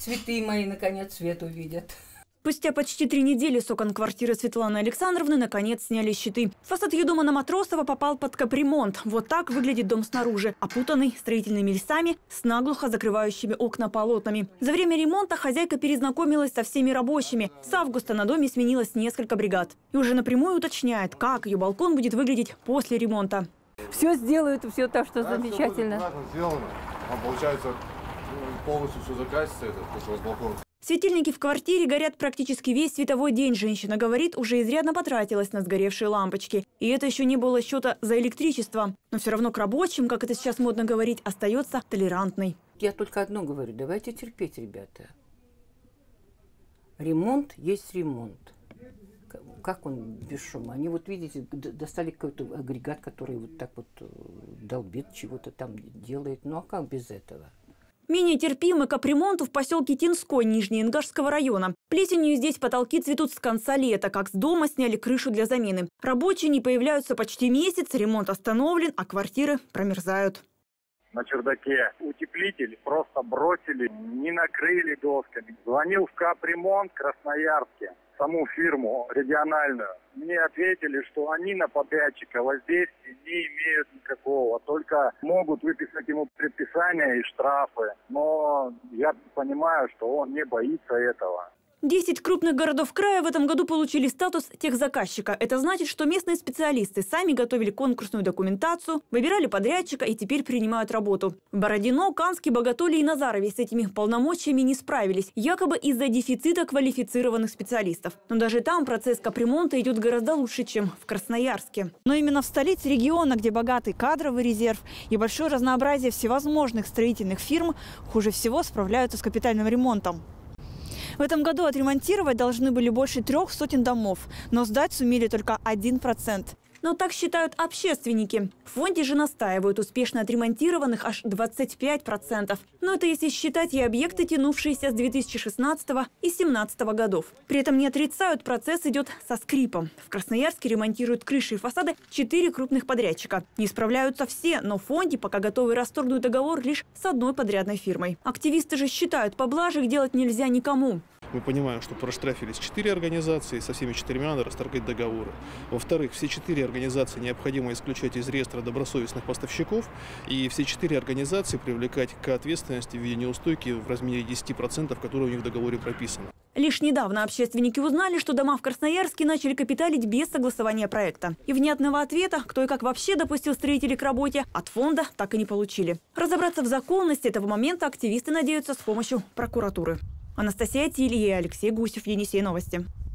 цветы мои наконец свет увидят. Спустя почти 3 недели с окон квартиры Светланы Александровны наконец сняли щиты. Фасад ее дома на Матросова попал под капремонт. Вот так выглядит дом снаружи, опутанный строительными лесами с наглухо закрывающими окна полотнами. За время ремонта хозяйка перезнакомилась со всеми рабочими. С августа на доме сменилось несколько бригад. И уже напрямую уточняет, как ее балкон будет выглядеть после ремонта. Все сделают, все так, что замечательно. Сделано. Получается, полностью все закатится, это балкон. Светильники в квартире горят практически весь световой день. Женщина говорит, уже изрядно потратилась на сгоревшие лампочки. И это еще не было счета за электричество. Но все равно к рабочим, как это сейчас модно говорить, остается толерантной. Я только одно говорю, давайте терпеть, ребята. Ремонт есть ремонт. Как он без шума? Они вот, видите, достали какой-то агрегат, который вот так вот долбит, чего-то там делает. Ну а как без этого? Менее терпимы к капремонту в поселке Тинской Нижнеингашского района. Плесенью здесь потолки цветут с конца лета, как с дома сняли крышу для замены. Рабочие не появляются почти месяц, ремонт остановлен, а квартиры промерзают. На чердаке утеплитель просто бросили, не накрыли досками. Звонил в капремонт в Красноярске, саму фирму региональную. Мне ответили, что они на подрядчика воздействия не имеют никакого, только могут выписать ему предписания и штрафы. Но я понимаю, что он не боится этого. 10 крупных городов края в этом году получили статус техзаказчика. Это значит, что местные специалисты сами готовили конкурсную документацию, выбирали подрядчика и теперь принимают работу. В Бородино, Канске, Боготоле и Назарове с этими полномочиями не справились, якобы из-за дефицита квалифицированных специалистов. Но даже там процесс капремонта идет гораздо лучше, чем в Красноярске. Но именно в столице региона, где богатый кадровый резерв и большое разнообразие всевозможных строительных фирм, хуже всего справляются с капитальным ремонтом. В этом году отремонтировать должны были больше 300 домов, но сдать сумели только 1%. Но так считают общественники. В фонде же настаивают, успешно отремонтированных аж 25%. Но это если считать и объекты, тянувшиеся с 2016 и 2017 годов. При этом не отрицают, процесс идет со скрипом. В Красноярске ремонтируют крыши и фасады 4 крупных подрядчика. Не справляются все, но в фонде пока готовы расторгнуть договор лишь с одной подрядной фирмой. Активисты же считают, поблажек делать нельзя никому. Мы понимаем, что проштрафились 4 организации, со всеми 4 надо расторгать договоры. Во-вторых, все 4 организации необходимо исключать из реестра добросовестных поставщиков, и все 4 организации привлекать к ответственности в виде неустойки в размере 10%, которые у них в договоре прописаны. Лишь недавно общественники узнали, что дома в Красноярске начали капиталить без согласования проекта. И внятного ответа, кто и как вообще допустил строителей к работе, от фонда так и не получили. Разобраться в законности этого момента активисты надеются с помощью прокуратуры. Анастасия Тилья и Алексей Гусев, Енисей, новости.